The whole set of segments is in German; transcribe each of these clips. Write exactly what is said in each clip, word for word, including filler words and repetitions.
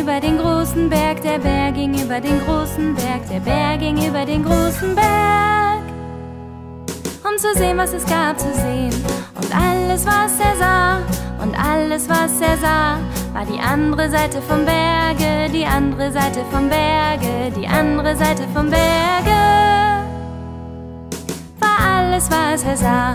über den großen Berg, der Bär ging über den großen Berg, der Bär ging über den großen Berg, um zu sehen, was es gab zu sehen. Und alles, was er sah, und alles, was er sah, war die andere Seite vom Berge, die andere Seite vom Berge, die andere Seite vom Berge, war alles, was er sah.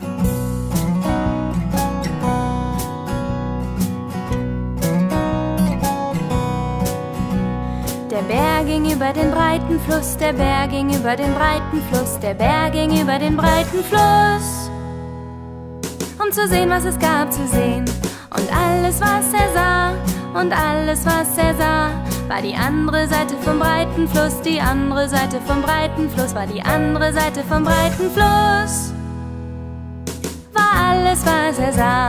Der Bär ging über den breiten Fluss, der Bär ging über den breiten Fluss, der Bär ging über den breiten Fluss, um zu sehen, was es gab zu sehen. Und alles, was er sah, und alles, was er sah, war die andere Seite vom breiten Fluss, die andere Seite vom breiten Fluss, war die andere Seite vom breiten Fluss, war alles, was er sah.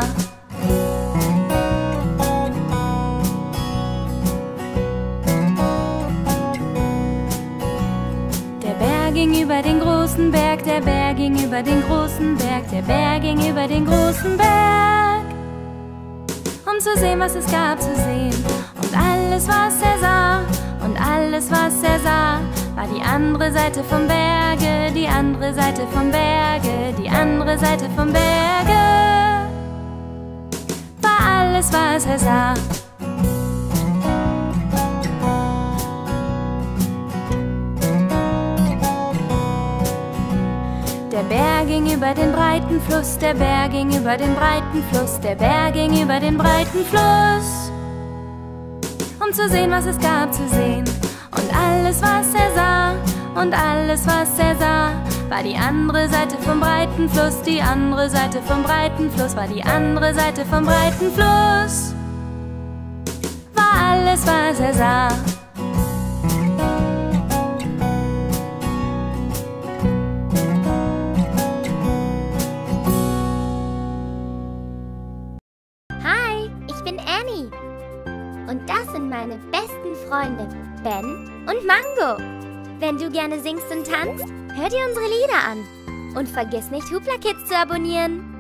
Der Bär ging über den großen Berg, der Bär ging über den großen Berg, der Bär ging über den großen Berg, um zu sehen, was es gab zu sehen. Und alles, was er sah, und alles, was er sah, war die andere Seite vom Berge, die andere Seite vom Berge, die andere Seite vom Berge, war alles, was er sah. Der Bär ging über den breiten Fluss, der Bär ging über den breiten Fluss, der Bär ging über den breiten Fluss, um zu sehen, was es gab zu sehen. Und alles, was er sah, und alles, was er sah, war die andere Seite vom breiten Fluss, die andere Seite vom breiten Fluss, war die andere Seite vom breiten Fluss, war alles, was er sah. Und das sind meine besten Freunde, Ben und Mango. Wenn du gerne singst und tanzt, hör dir unsere Lieder an. Und vergiss nicht, Hoopla Kids zu abonnieren.